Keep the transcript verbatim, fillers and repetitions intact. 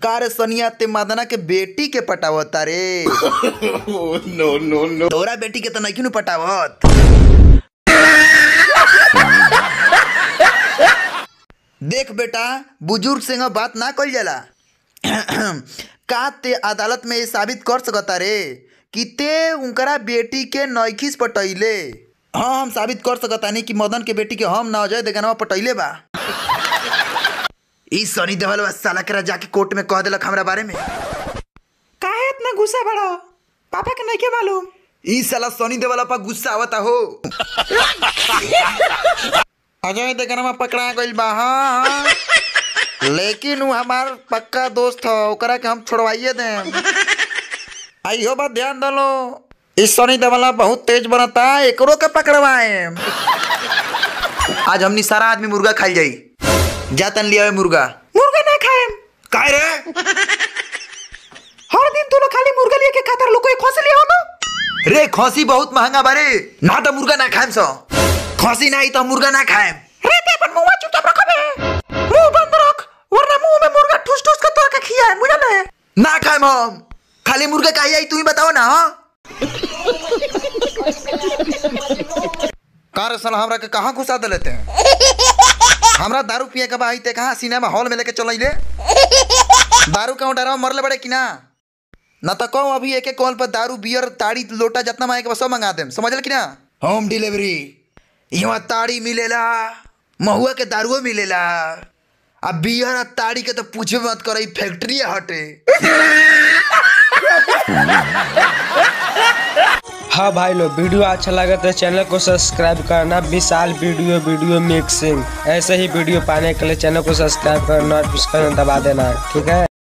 Car सनिया ते मदना के बेटी के पटावत रे। नो नो नो तोरा बेटी के तो नहीं क्यों पटावत। देख बेटा बुजुर्ग से बात ना कल जाला। का ते अदालत में ये साबित कर सकता रे कि ते उनकरा बेटी के नौखिस पटैले। हाँ हम साबित कर सकता नहीं कि मदन के बेटी के हम ना अजय देवगनवा पटैले बा। ई सनी देवल साला करा जाके कोर्ट में कह दिलक हमरा बारे में। काहे इतना गुस्सा बड़ा? पापा के नहीं के मालूम? ई साला सनी देवल पर गुस्सा आवता हो। अजय देवगनवा पकड़ा गइल बा। हाँ लेकिन वो हमार पक्का दोस्त हो, ओकरा के हम छोड़वाइए दें। आइयो बात ध्यान दलो, इस सनी देवल बहुत तेज बनता, एकरो के पकड़वाए। आज हमनी सारा आदमी मुर्गा खाई जाई। जातन लिया मुर्गा। मुर्गा ना खाएम। काहे रे? हर दिन तू लोग खाली मुर्गा लिए के खातर लोग कोई खसी लिया हो ना? रे खसी बहुत महंगा बारे, ना तो मुर्गा ना खाएम सो। खसी नहीं तो मुर्गा ना खाएम। रे ते अपन मुंह चुपचाप रखबे। मुंह बंद रख वरना मुंह में मुर्गा ठुस ठुस के तोरा के खिया है, मुझे ले। ना खाएम हम। खाली मुर्गा काहे आई तू ही बताओ ना। हां कार साला हमरा के कहां घुसा दे लेते हैं। हमरा दारू पिए के बाई ते कहां सिनेमा हॉल में लेके चलइले। दारू का डराव मरले बड़े कि ना ना तो कहूँ अभी एक एक कॉल पर दारू बियर ताड़ी लोटा जितना मांगे बस सब मंगा देम, समझल कि ना। होम डिलीवरी यहाँ ताड़ी मिलेला, महुआ के दारुओ मिलेला, अब बियर ताड़ी के तो पूछे मत कर, फैक्ट्री हटे। हाँ भाई लोग वीडियो अच्छा लगा तो चैनल को सब्सक्राइब करना। विशाल वीडियो वीडियो मिक्सिंग ऐसे ही वीडियो पाने के लिए चैनल को सब्सक्राइब करना, नोटिफिकेशन दबा देना, ठीक है।